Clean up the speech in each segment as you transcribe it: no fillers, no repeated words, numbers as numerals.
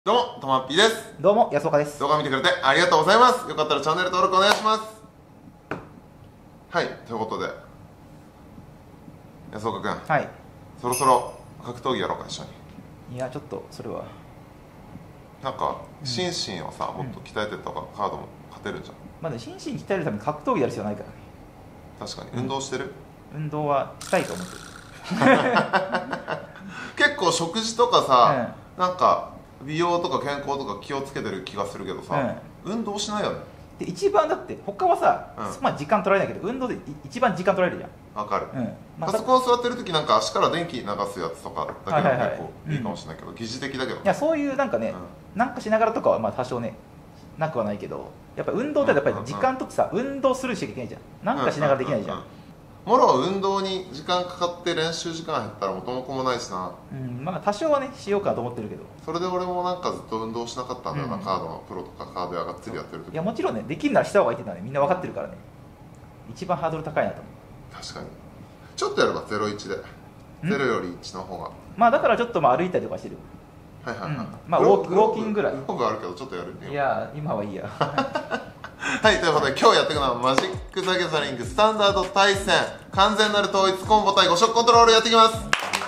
どうも、とまっぴーです。 どうも、安岡です。 動画見てくれてありがとうございます。よかったらチャンネル登録お願いします。はい、ということで、安岡くん、 はい。 そろそろ格闘技やろうか、一緒に。 いや、ちょっと、それは。 なんか、心身をさ、もっと鍛えてった方がカードも勝てるんじゃん。 まだ心身鍛えるために格闘技やる必要ないからね。 確かに、運動してる？ 運動はしたいと思ってる。 結構食事とかさ、なんか、美容とか健康とか気をつけてる気がするけどさ、運動しないよね。 で、一番だって、他はさ、まあ時間取られないけど、運動で一番時間取られるじゃん。 わかる。 まパソコン座ってる時なんか足から電気流すやつとかだけど結構いいかもしれないけど、疑似的だけど。 いや、そういうなんかね、なんかしながらとかはまあ多少ね、なくはないけど、やっぱ運動ってやっぱり時間とってさ、運動するしかいけないじゃん。なんかしながらできないじゃん。 もろ運動に時間かかって練習時間減ったら元も子もないしな。 まあ多少はねしようかと思ってるけど、 それで俺もなんかずっと運動しなかったんだよな、カードのプロとかカードやがっつりやってる時。 いやもちろんね、できるならした方がいいってのはねみんな分かってるからね、一番ハードル高いなと思う。 確かにちょっとやれば01で0より1の方が。 まあだからちょっとまあ歩いたりとかしてる。 はいはいはい、 まあウォーキングぐらい。 グローブあるけどちょっとやる。 いや今はいいや。 はい、ということで今日やっていくのはマジック・ザ・ギャザリングスタンダード対戦完全なる統一コンボ対5色コントロールやっていきます。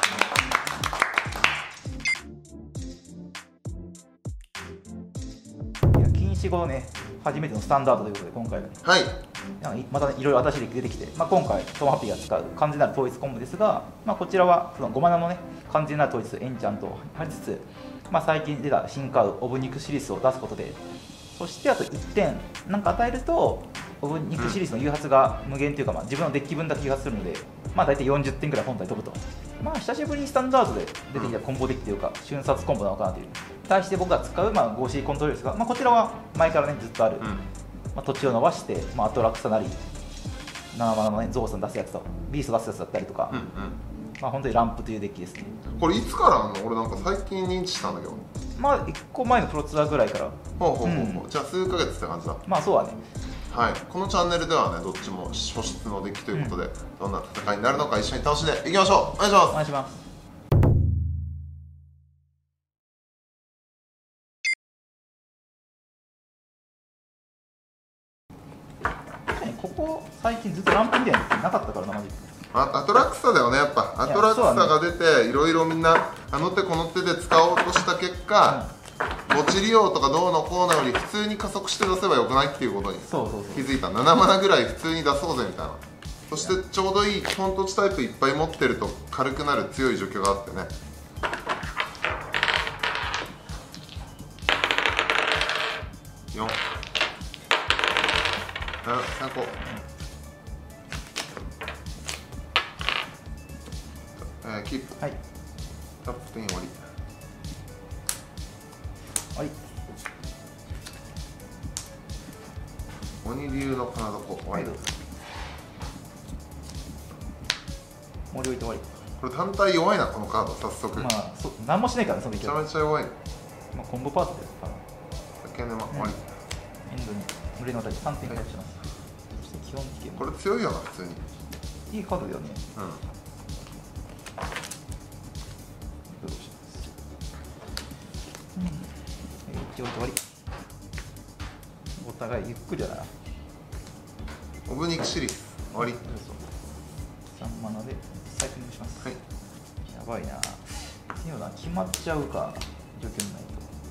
いや禁止後ね初めてのスタンダードということで今回は、ね、 はいまた、ね、いろいろ新しいデッキ出てきて、まあ、今回トマハッピーが使う完全なる統一コンボですが、まあ、こちらはその5マナのね完全なる統一エンチャントを貼りつつ、まあ、最近出た新カードオブニクシリスを出すことで、そしてあと1点なんか与えるとオブニクシリーズの誘発が無限というか、まあ、自分のデッキ分だけ誘発するので、まあ、大体40点ぐらい本体飛ぶと、まあ、久しぶりにスタンダードで出てきたコンボデッキというか瞬殺コンボなのかなという対して僕が使う、まあ、5C コントロールですが、まあ、こちらは前からねずっとある、まあ、土地を伸ばして、まあ、アトラクサなり7マナの、ね、ゾウさん出すやつとビースト出すやつだったりとか、まあ、本当にランプというデッキですね。 これいつからあんの？俺なんか最近認知したんだけど。 まあ1個前のプロツアーぐらいから。 じゃあ数ヶ月って感じだ。 まあそうはね。 はい、このチャンネルではねどっちも初出のデッキということで、どんな戦いになるのか一緒に楽しんでいきましょう。お願いします。 お願いします。ここ最近ずっとランプみたいなのなかったからなマジで。 アトラクサだよね、やっぱアトラクサが出ていろいろみんなあの手この手で使おうとした結果、墓地利用とかどうのこうのより普通に加速して出せばよくないっていうことに気づいた。7マナぐらい普通に出そうぜみたいな。そしてちょうどいい本土地タイプいっぱい持ってると軽くなる強い除去があってね。4、3個、キープ、 はい、 タップイン終わり。 はい、 鬼流の金床終わり。 森置いて終わり。 これ単体弱いなこのカード早速。 まあ何もしないからねそのめちゃめちゃ弱い。 まあコンボパーツですから。 竹沼終わり。 エンドに群れの私3点回復します。そして基本的にこれ強いよな普通に。 いいカードだよね。どうします。一応終わり。お互いゆっくりだな。 オブニクシリス終わり。 3マナでサイクリングします。 はい。 やばいな。強いな、決まっちゃうか状況にない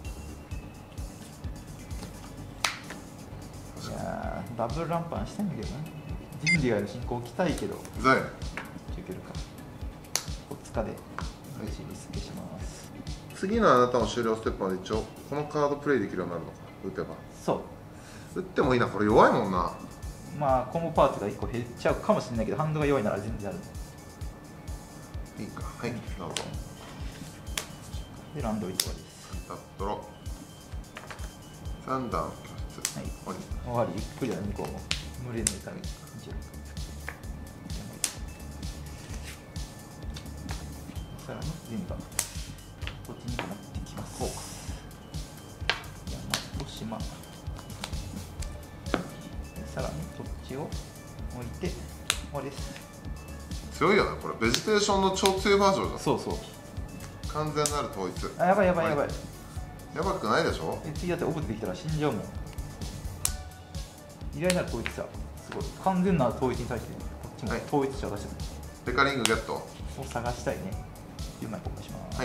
と。いやダブルランパンしたいんだけどな。人類への進行を期待けど。 ザイ。 いけるか。こっちかで。リスケします。 次のあなたの終了ステップまで一応このカードプレイできるようになるのか。打てば。 そう。 打ってもいいな、これ弱いもんな。 まあコンボパーツが1個減っちゃうかもしれないけど、ハンドが弱いなら全然ある。 いいか。はい、なるほど。 でランドウィット終わりです。 ドロ3段拠出。 はい、終わり。ゆっくりだね、向こうも無理の痛み。さらに全部こっちに持ってきます。山と島。さらにこっちを置いて終わりです。 強いよねこれ。ベジテーションの超強いバージョンじゃん。 そうそう。 完全なる統一。 あ、やばいやばいやばい。 やばくないでしょ。 次だってオブできたら死んじゃうもん。偉大なる統一者、すごい完全な統一に対してこっちも統一者を出してる、 デカリングゲットを探したいね。10枚交換します。 はい、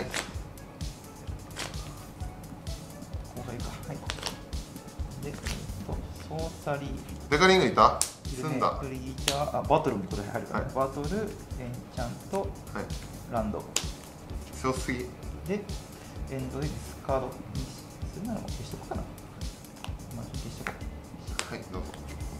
公開か。はい。で、ソーサリーデカリングいた済んだ。 クリーチャー、バトルもこれ入るから、バトル、エンチャント、ランド強すぎで、エンドでディスカードにするならもう消しとくかな。まあ、消しとこう。はい、どうぞ。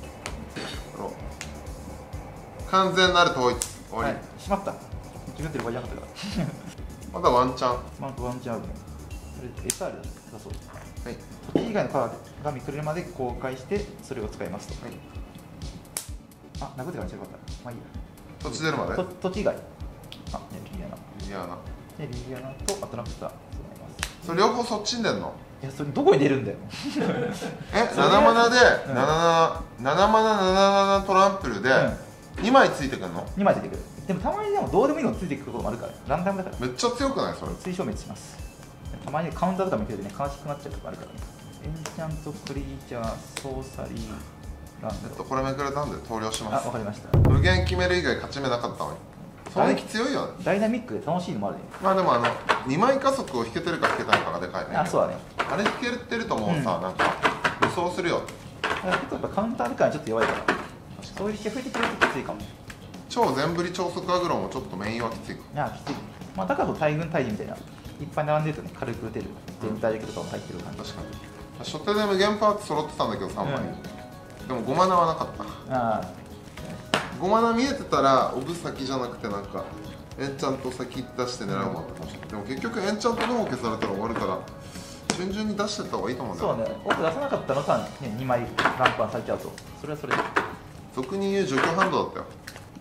完全なる統一終わり。 しまった。自分で終わりなかったからまだワンチャン。 ワンチャンあるね。それ SR だそう。 はい、 土地以外のカードが見くれるまで公開してそれを使いますと。はい、あ、殴ってからにしよかった。まあいいや。 土地出るまで土地以外。あ、リリアナ。で、リリアナとアトラクター。 それ両方そっちに出んの？ いや、それどこに出るんだよ 7マナで7マナ7トランプルで2枚ついてくるの ？2枚ついてくる。でもたまにでもどうでもいいのついてくることもあるから、ランダムだから。 めっちゃ強くないそれ？ 追消滅します。たまにカウンターとか見ててね、悲しくなっちゃうとかあるからね。エンチャント、クリーチャー、ソーサリー、ランド。 これめくれたんで投了します。 あ、わかりました。 無限決める以外勝ち目なかったのに。その気強いよね。 ダイナミックで楽しいのもあるね。 まあでも2枚加速を引けてるか引けてないかがでかいね。 あ、そうだね。 あれ引けてるともうさ、なんか予想するよ。 やっぱカウンターとかはちょっと弱いから、そういう引き増えてくれるときついかも。 超全振り超速アグロもちょっとメインはきついか。 いや、きつい。まあだから大軍大義みたいな、いっぱい並んでるとね、軽く打てる全体力とかも入ってる感じ。 確かに。初手で無限パーツ揃ってたんだけど3枚、でも5マナはなかった。 ああ、 5マナ見えてたらオブ先じゃなくてなんかエンチャント先出して狙うもんだったかもしれない。でも結局エンチャントの方消されたら終わるから順々に出してった方がいいと思うんだよ。 そうね、奥出さなかったのさ、ね、2枚ランパンされちゃうと、それはそれで俗に言う除去ハンドだったよ。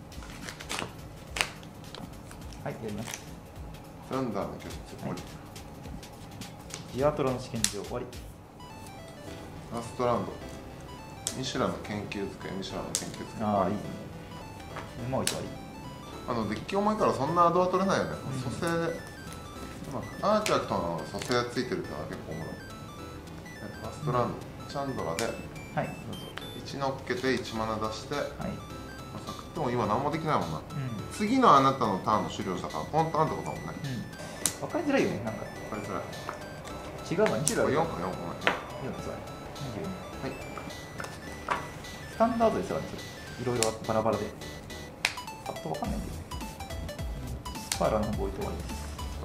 はい、やります。 ランダーの決終わり。 ジアトロの試験場終わり。 ラストラウンドミシュランの研究机、ミシュランの研究机。 ああ、いいね。もう終わり。 デッキ重いからそんなアドは取れないよね。蘇生でアーティファクトの蘇生がついてるってのは結構おもろい。ラストラウンド、チャンドラではい、どうぞ。 1乗っけて1マナ出して、 はい、 サクっても今何もできないもんな。次のあなたのターンの終了したからポンターンってことだもんね。 分かりづらいよね、なんか。 分かりづらい。 違うわ、2種類ある。 4か4か 4ですわ。 はい。 スタンダードですよね、いろいろバラバラで。パッと分かんないんだよね。スパイラルの方置いて終わりです。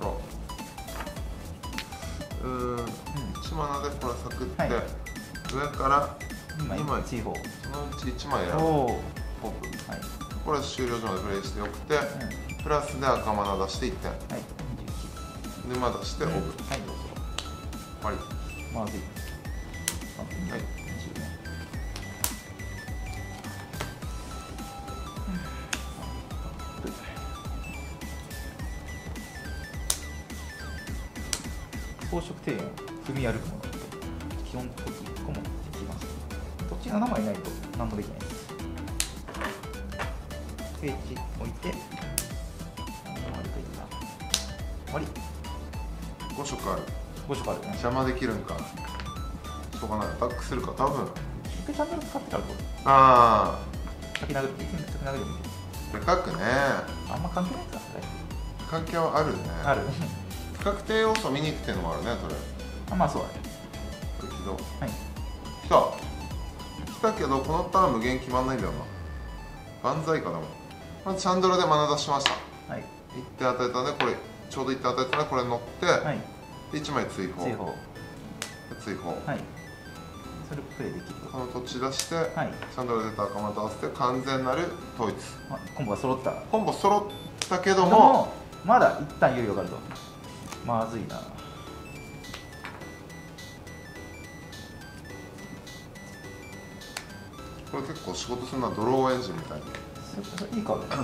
1マナでこれサクって、上から2枚追放。 そのうち1枚選ぶ。ポップ。これ終了時までプレイしてよくて、プラスで赤マナ出して1点。で、まあ出してオブ。はい、どうぞ。終わり。 まずい。はい。装飾庭園を踏み歩くもの、基本的1個もできます。土地が7枚ないと何もできないです。ページ置いて、終わり。 5色ある。 5色あるね。 邪魔できるんか。しょうがない。アタックするか、多分。 一回チャンネル使ってからと。 ああ。 先殴って、先殴ってみて。 でかくね。 あんま関係ないか、それ。 関係はあるね。 ある。 不確定要素見に行くっていうのもあるね、それ。 あ、まあそうだね。 起動。 はい。 来た。来たけど、このターン無限決まんないんだよな。万歳かでも。まずチャンドラでマナ出しました。 はい。 1点与えたね、これ、ちょうど1点与えたね、これ乗って、はい、で1枚追放。追放。はい。それプレイできる。この土地出して、はい、チャンドラ出た赤マナ合わせて、完全なる統一。 コンボが揃った。 コンボ揃ったけども、 まだ一旦猶予があると。まずいな。 これ結構仕事するのはドローエンジンみたいに。 いいカード。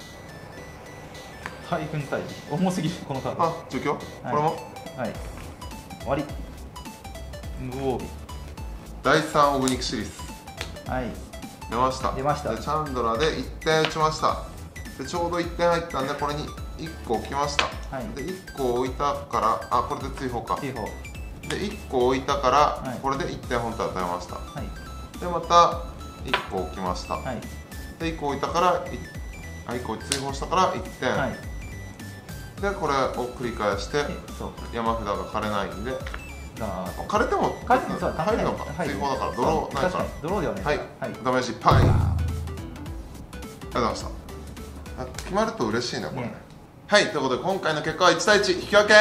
大軍退治。重すぎる、このカード。 あ、除去、これもはい。終わり。無防備。 第3オブニクシリス。 はい。 出ました。 出ました。 で、チャンドラで1点打ちました。で、ちょうど1点入ったんで、これに1個置きました。はい、で1個置いたから、あ、これで追放か。 追放。 で1個置いたから、 はい、 これで1点本体与えました、 はい、 でまた1個置きました、 はい、 で1個置いたから1個追放したから1点、はい、でこれを繰り返して山札が枯れないんで、枯れても入るのか、追放だからドローないから、 ドローではない。 はい、ダメージいっぱい。ありがとうございました。決まると嬉しいねこれ。はい、ということで今回の結果は1対1引き分け。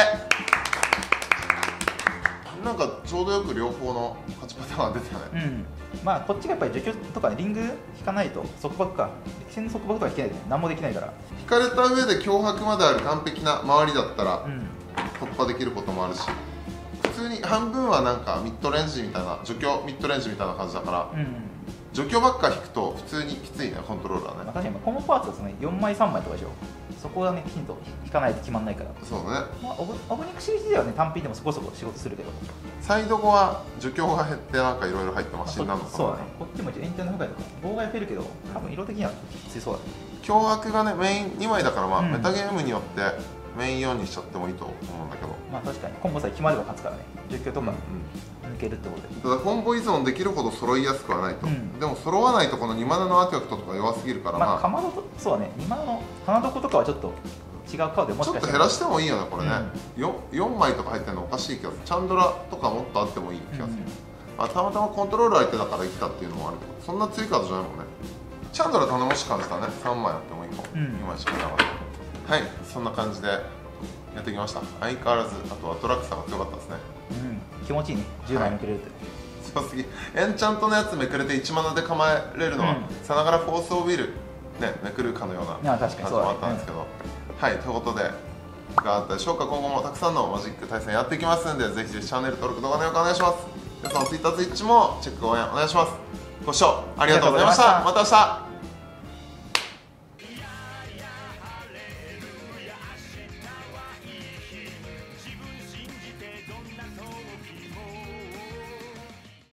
なんかちょうどよく両方の勝ちパターンが出てたね。 まあこっちがやっぱり除去とかリング引かないと束縛か、歴戦の束縛とか引けないと何もできないから。 引かれた上で脅迫まである完璧な周りだったら突破できることもあるし。普通に半分はなんかミッドレンジみたいな、除去ミッドレンジみたいな感じだから、除去ばっか引くと普通にきついね、コントローラーね。 確かにコモンパーツですね、4枚3枚とかでしょ。そこはね、きちんと引かないと決まんないから。 そうね。 まあオブニクシリーズではね、単品でもそこそこ仕事するけど、 サイド後は除去が減ってなんかいろいろ入ってマシになるのかな。 そうだね、こっちも一応エンターの破壊とか妨害増えるけど、多分色的にはきついそうだね。 脅迫がね、メイン2枚だから、まあメタゲームによってメイン4にしちゃってもいいと思うんだけど、 まあ確かにコンボさえ決まれば勝つからね、除去とか抜けるってことで。 ただコンボ依存できるほど揃いやすくはないと、でも揃わないとこの2マナのアーティファクトとか弱すぎるから、 まあかまどと、そうだね、2マナの花床とかはちょっと違うカードでもしかしたらちょっと減らしてもいいよねこれね、4枚とか入ってるのおかしいけど、チャンドラとかもっとあってもいい気がする、たまたまコントロール相手だから生きたっていうのもあるけど、そんな強いカードじゃないもんね。チャンドラ頼もし感じたね、3枚あってもいいかも、2枚しかなかった。はい、そんな感じでやってきました。相変わらずあとアトラクサーが強かったですね。 気持ちいいね、10枚めくれるって、 強すぎ。エンチャントのやつめくれて1マナで構えれるのは、さながらフォースオブウィルね、めくるかのような感じもあったんですけど、はい、ということでいかがだったでしょうか。今後もたくさんのマジック対戦やっていきますんで、ぜひぜひチャンネル登録、動画の評価お願いします。皆さん Twitter、Twitch もチェック応援お願いします。ご視聴ありがとうございました。また明日。